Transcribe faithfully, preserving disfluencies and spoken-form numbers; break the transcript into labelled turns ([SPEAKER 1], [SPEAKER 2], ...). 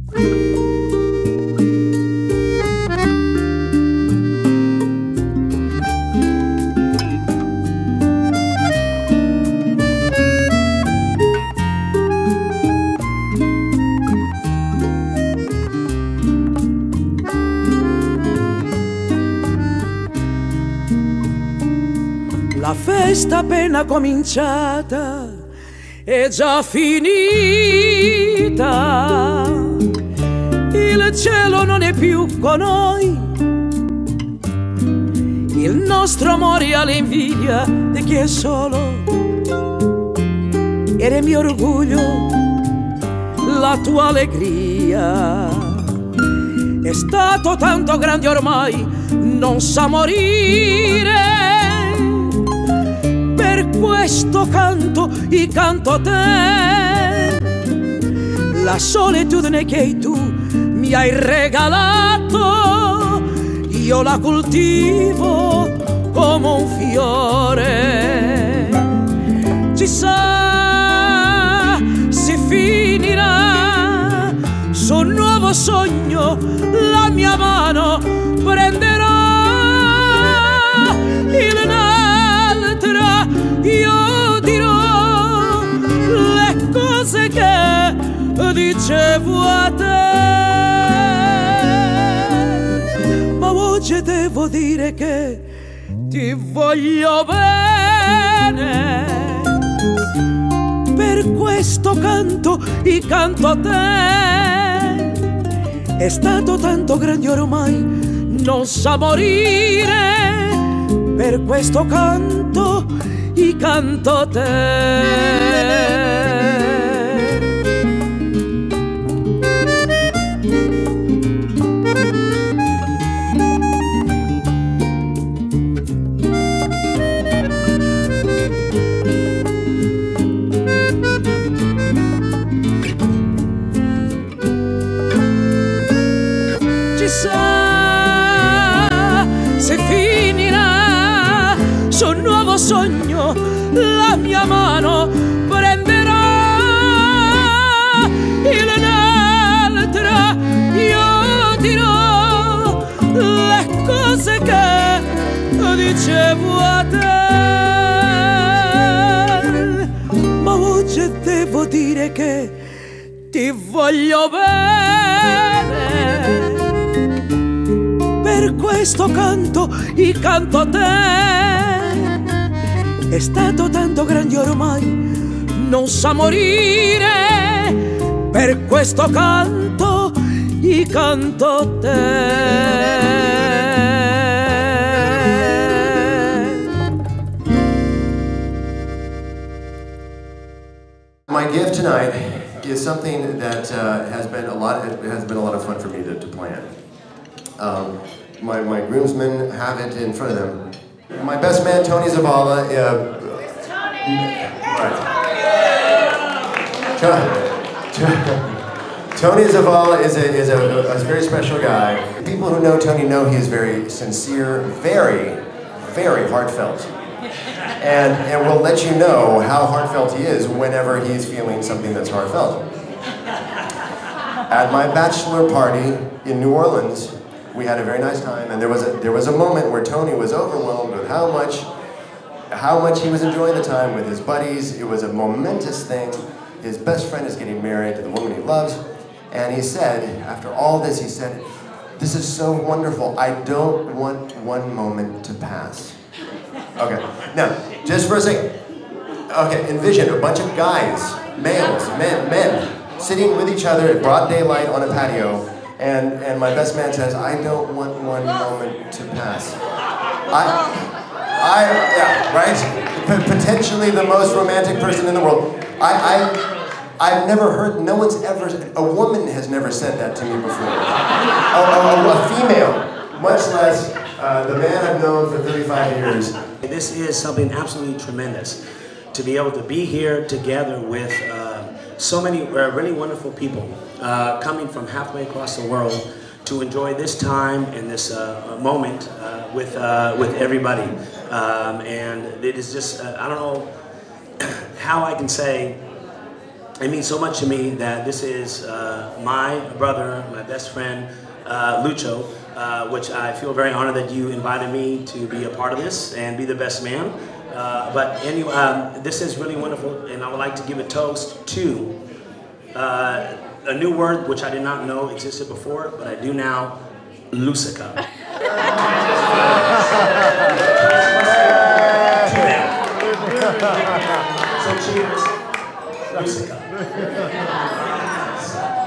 [SPEAKER 1] La festa appena cominciata è già finita, il cielo non è più con noi, il nostro amore ha l'invidia di chi è solo, ed è mio orgoglio la tua allegria. È stato tanto grande ormai, non sa morire. Per questo canto, io canto a te, la solitudine che tu mi hai regalato, io la coltivo come un fiore. Chissà se finirà su un nuovo sogno, la mia mano prenderà il un'altra, io dirò le cose che dicevo a te, ma oggi devo dire che ti voglio bene, per questo canto, io canto a te. È stato tanto grande ormai, non sa morire, per questo canto, io canto a te. Chissà se finirà su un nuovo sogno, la mia mano prenderà il un'altra, io dirò le cose che dicevo a te, ma oggi devo dire che ti voglio bene, per questo canto, io canto a te. È stato tanto grande ormai, non sa morire, per questo canto, io canto a te.
[SPEAKER 2] My gift tonight is something that uh, has been a lot. It has been a lot of fun for me to, to plan. Um, my, my groomsmen have it in front of them. My best man, Tony Zavala. Uh, Tony! Right. Tony Zavala is, a, is a, a very special guy. People who know Tony know he is very sincere, very, very heartfelt. And, and we'll let you know how heartfelt he is whenever he's feeling something that's heartfelt. At my bachelor party in New Orleans, we had a very nice time, and there was a, there was a moment where Tony was overwhelmed with how much, how much he was enjoying the time with his buddies. It was a momentous thing. His best friend is getting married to the woman he loves, and he said, after all this, he said, "This is so wonderful. I don't want one moment to pass." Okay, now, just for a second. Okay, envision a bunch of guys, males, men, men, sitting with each other at broad daylight on a patio, and, and my best man says, "I don't want one moment to pass." I, I, yeah, right? P potentially the most romantic person in the world. I, I, I've never heard, no one's ever, a woman has never said that to me before. A, a, a female, much less uh, the man I've known for thirty-five years.
[SPEAKER 3] This is something absolutely tremendous, to be able to be here together with uh, so many uh, really wonderful people uh, coming from halfway across the world to enjoy this time and this uh, moment uh, with, uh, with everybody. Um, and it is just, uh, I don't know how I can say it means so much to me that this is uh, my brother, my best friend, uh, Lucho, uh, which I feel very honored that you invited me to be a part of this and be the best man. Uh, but anyway, um, this is really wonderful, and I would like to give a toast to uh, a new word which I did not know existed before, but I do now, Lucica. So cheers, Lucica.